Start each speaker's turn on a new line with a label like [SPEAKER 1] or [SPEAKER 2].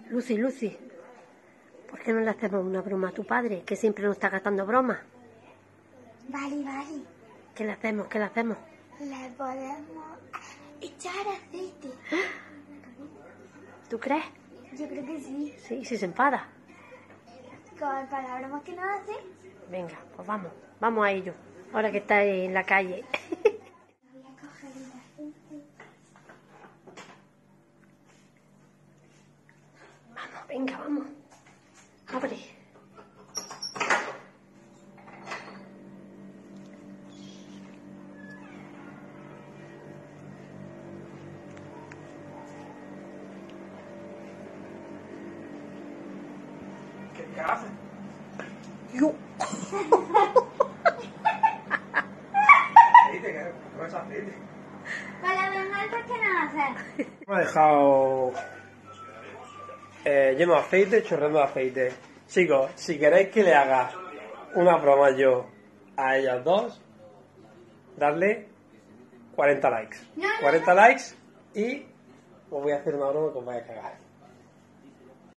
[SPEAKER 1] Lucy, Lucy, ¿por qué no le hacemos una broma a tu padre, que siempre nos está gastando bromas?
[SPEAKER 2] Vale, vale.
[SPEAKER 1] ¿Qué le hacemos? ¿Qué le hacemos?
[SPEAKER 2] Le podemos echar aceite.
[SPEAKER 1] ¿Tú crees?
[SPEAKER 2] Yo creo que sí.
[SPEAKER 1] Sí, si se enfada.
[SPEAKER 2] Para la broma que nos hace.
[SPEAKER 1] Venga, pues vamos a ello, ahora que está en la calle.
[SPEAKER 2] Voy a coger el aceite.
[SPEAKER 1] Vamos, venga, vamos. Abre.
[SPEAKER 3] ¿Qué haces?
[SPEAKER 1] Yo.
[SPEAKER 3] Aceite, ¿qué es aceite?
[SPEAKER 2] Para la venganza, ¿qué nos hace?
[SPEAKER 3] Me ha dejado lleno de aceite, chorreando de aceite. Chicos, si queréis que le haga una broma yo a ellas dos, darle 40 likes.
[SPEAKER 2] No, no,
[SPEAKER 3] 40 likes y os voy a hacer una broma que os vais a cagar.